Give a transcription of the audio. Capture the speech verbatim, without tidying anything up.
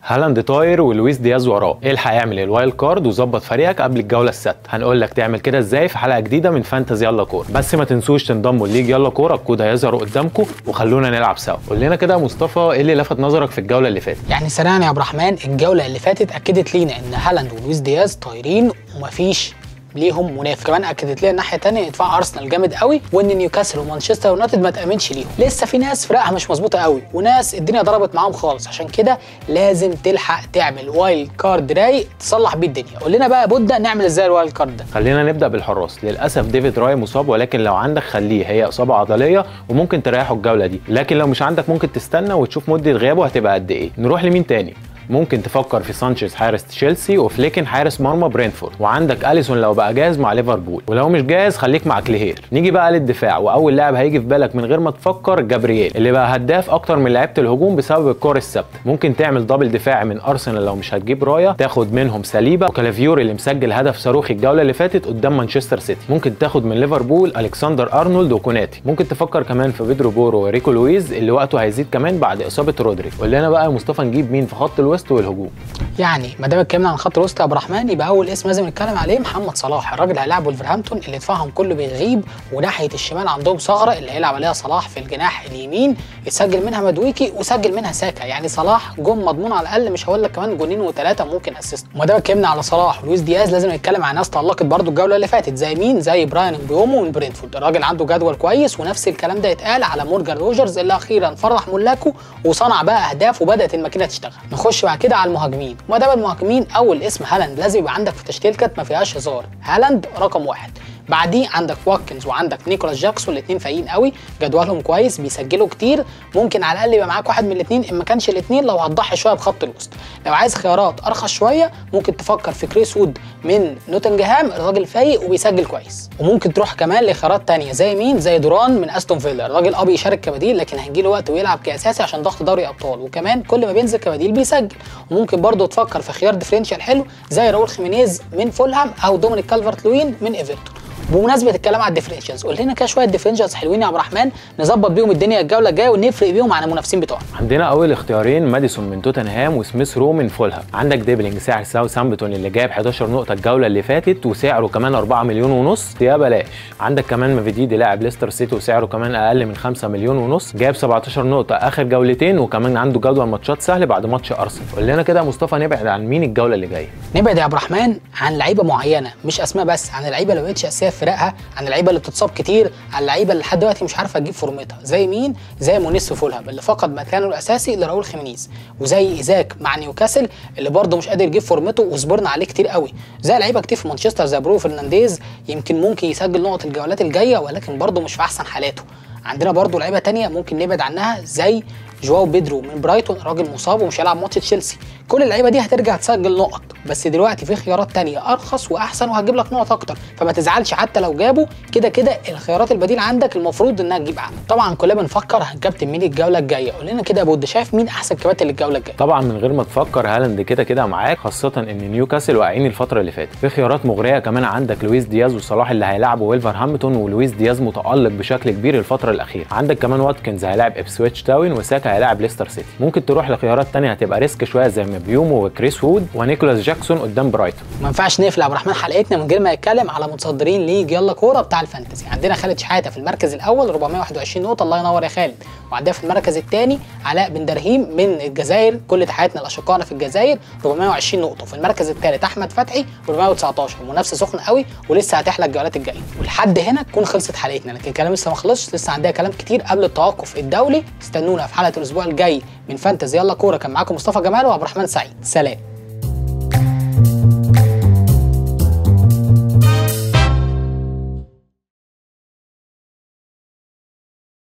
هالاند طاير ولويس دياز وراه، الحق اعمل الوايلد كارد وظبط فريقك قبل الجوله السادسه. هنقول لك تعمل كده ازاي في حلقه جديده من فانتزي يلا كوره. بس ما تنسوش تنضموا لليج يلا كوره، الكود هيظهر قدامكم وخلونا نلعب سوا. قول لنا كده يا مصطفى ايه اللي لفت نظرك في الجوله اللي فاتت؟ يعني سريعا يا عبد الرحمن، الجوله اللي فاتت اكدت لينا ان هالاند ولويس دياز طايرين ومفيش ليهم منافس. كمان اكدت لنا الناحيه الثانيه دفاع ارسنال جامد قوي، وان نيوكاسل ومانشستر يونايتد ما تامنش ليهم. لسه في ناس فرقها مش مظبوطه قوي، وناس الدنيا ضربت معاهم خالص، عشان كده لازم تلحق تعمل وايلد كارد رايق تصلح بيه الدنيا. قول لنا بقى بودة نعمل ازاي الوايلد كارد ده؟ خلينا نبدا بالحراس. للاسف ديفيد راي مصاب، ولكن لو عندك خليه، هي اصابه عضليه وممكن تريحه الجوله دي، لكن لو مش عندك ممكن تستنى وتشوف مده غيابه هتبقى قد ايه. نروح لمين تاني؟ ممكن تفكر في سانشيز حارس تشيلسي، وفليكن حارس مرمى برينفورد، وعندك اليسون لو بقى جاهز مع ليفربول، ولو مش جاهز خليك مع كليهير. نيجي بقى للدفاع، واول لاعب هيجي في بالك من غير ما تفكر جابرييل، اللي بقى هداف اكتر من لعيبه الهجوم بسبب الكور الثابته. ممكن تعمل دبل دفاعي من ارسنال لو مش هتجيب رايه، تاخد منهم ساليبا وكالافيوري اللي مسجل هدف صاروخي الجوله اللي فاتت قدام مانشستر سيتي. ممكن تاخد من ليفربول الكسندر ارنولد وكوناتي. ممكن تفكر كمان في بيدرو بورو وريكو لويز اللي وقته هيزيد كمان بعد اصابه رودري. قول لنا بقى يا مصطفى نجيب مين في خط الوسط والهجوم؟ يعني ما دام اتكلمنا عن خط الوسط يا عبد الرحمن، يبقى اول اسم لازم نتكلم عليه محمد صلاح. الراجل هيلاعب ولفرهامبتون اللي دفاعهم كله بيغيب، وناحيه الشمال عندهم ثغره اللي هيلعب عليها صلاح في الجناح اليمين، يسجل منها مدويكي وسجل منها ساكا. يعني صلاح جون مضمون على الاقل، مش هقول لك كمان جونين وثلاثه ممكن اسيست. وما دام اتكلمنا على صلاح ولويس دياز، لازم نتكلم عن ناس تألقت برده الجوله اللي فاتت، زي مين؟ زي براين مبيومو من برينفورد. الراجل عنده جدول كويس، ونفس الكلام ده يتقال على مورجان روجرز اللي اخيرا فرح ملاكه وصنع بقى اهداف وبدات الماكينه تشتغل. نخش بعد كده على المهاجمين. وما دام المهاجمين، اول اسم هالاند لازم يبقى عندك في تشكيلتك، ما فيهاش هزار. هالاند رقم واحد. بعديه عندك واتكنز وعندك نيكولاس جاكسون، الاثنين فايقين قوي، جدولهم كويس، بيسجلوا كتير. ممكن على الاقل يبقى معاك واحد من الاثنين، ان ما كانش الاثنين لو هتضحي شويه بخط الوسط. لو عايز خيارات ارخص شويه، ممكن تفكر في كريس وود من نوتنجهام، الراجل فايق وبيسجل كويس. وممكن تروح كمان لخيارات ثانيه زي مين؟ زي دوران من استون فيلا. الراجل اه بيشارك كبديل، لكن هيجي له وقت ويلعب كاساسي عشان ضغط دوري ابطال، وكمان كل ما بينزل كبديل بيسجل. وممكن برضه تفكر في خيار ديفرنشال حلو زي راؤول خيمينيز من فولهام او دومينيك كالفرت لوين من ايفرتون. بمناسبه الكلام على الديفرنشالز، قول لنا كده شويه ديفرنشالز حلوين يا عبد الرحمن نظبط بيهم الدنيا الجوله الجايه ونفرق بيهم عن المنافسين بتوعنا. عندنا اول اختيارين ماديسون من توتنهام وسميث رو من فولهام. عندك ديبلينج ساعر ساوثهامبتون اللي جايب حداشر نقطه الجوله اللي فاتت وسعره كمان أربعة مليون ونص، يا بلاش. عندك كمان مافيديدي لاعب ليستر سيتي وسعره كمان اقل من خمسة مليون ونص، جايب سبعتاشر نقطه اخر جولتين، وكمان عنده جدول ماتشات سهل بعد ماتش ارسنال. قول لنا كده يا مصطفى نبعد عن مين الجوله اللي جايه؟ نبعد يا عبد الرحمن عن لعيبه معينه، مش اسماء بس، عن اللعيبه اللي ما بقتش اساسيه في فرقها، عن اللعيبه اللي بتتصاب كتير، على اللعيبه اللي لحد دلوقتي مش عارفه تجيب فورمتها. زي مين؟ زي مونيس في فولهام اللي فقد مكانه الاساسي لراؤول خيمينيز، وزي ايزاك مع نيوكاسل اللي برده مش قادر يجيب فورمته وصبرنا عليه كتير قوي. زي لعيبه كتير في مانشستر زي برو فرنانديز، يمكن ممكن يسجل نقط الجولات الجايه ولكن برده مش في احسن حالاته. عندنا برده لعيبه ثانيه ممكن نبعد عنها زي جواو بيدرو من برايتون، راجل مصاب ومش هيلعب ماتش تشيلسي. كل اللعيبه دي هترجع تسجل نقط، بس دلوقتي في خيارات تانية ارخص واحسن وهتجيب لك نقط اكتر، فما تزعلش حتى لو جابوا. كده كده الخيارات البديل عندك المفروض انها تجيب اعلى. طبعا كلنا بنفكر هنكابتن مين الجوله الجايه. قول لنا كده يا بود، شايف مين احسن كباتن للجوله الجايه؟ طبعا من غير ما تفكر هالاند كده كده معاك، خاصه ان نيوكاسل واقعين الفتره اللي فاتت. في خيارات مغريه كمان، عندك لويس دياز وصلاح اللي هيلعبوا ويلفرهامبتون، ولويس دياز متالق بشكل كبير الفتره الاخيره. عندك كمان واتكنز هيلاعب ابسويتش تاون، وساكا هيلاعب ليستر سيتي. ممكن تروح لخيارات ثانيه هتبقى ريسك شويه زي مبيومو وكريس وود ونيكولاس جاكسون قدام برايتون. ما ينفعش نقفل يا عبد الرحمن حلقتنا من غير ما نتكلم على متصدرين ليج يلا كوره بتاع الفانتزي. عندنا خالد شحاته في المركز الاول أربعمائة وواحد وعشرين نقطه، الله ينور يا خالد. وعندنا في المركز الثاني علاء بن درهيم من الجزائر، كل تحياتنا لاشقائنا في الجزائر، أربعمائة وعشرين نقطه. وفي المركز الثالث احمد فتحي أربعمائة وتسعتاشر. المنافسه سخنه قوي ولسه هتحلى الجولات الجايه. ولحد هنا تكون خلصت حلقتنا، لكن الكلام لسه ما خلصش، لسه عندنا كلام كتير قبل التوقف الدولي. استنونا في حلقه الاسبوع الجاي من فانتزي يلا كوره. كان معاكم مصطفى جمال وعبد الرحمن سعيد، سلام.